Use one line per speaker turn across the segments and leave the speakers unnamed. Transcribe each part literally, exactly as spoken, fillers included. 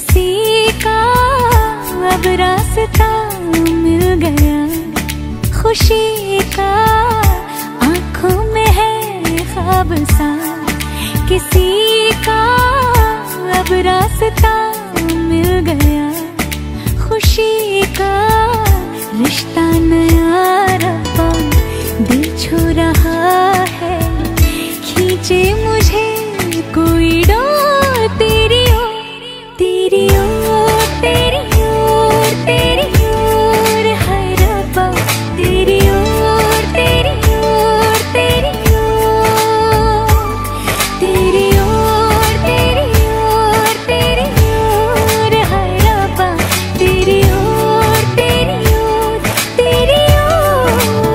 किसी का अब रास्ता मिल गया, खुशी का आंखों में है ख्वाब सा। किसी का अब रास्ता मिल गया, खुशी का रिश्ता नया रब्बा दिल छू रहा है। खींचे मुझे कोई डोर तेरी ओर, तेरी ओर, तेरी ओर, तेरी ओर है रब्बा, तेरी ओर, तेरी ओर, तेरी ओर, तेरी ओर, तेरी ओर, तेरी ओर है रब्बा, तेरी ओर, तेरी ओर, तेरी ओर।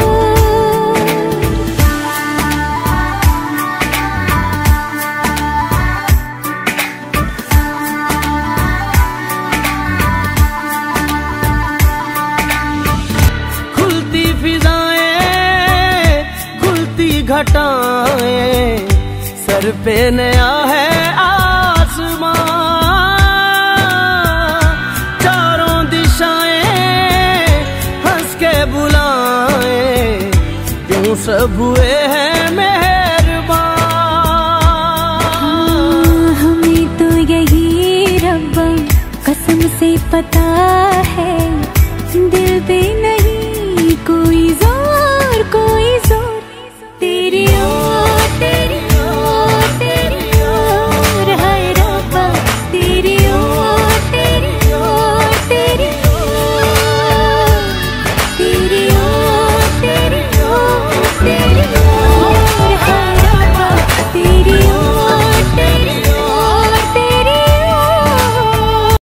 खुलती फिजाएं, खुलती घटाएं, सर पे नया है आसमां। चारों दिशाएं हंस के बुलाएं, यूं सब हुए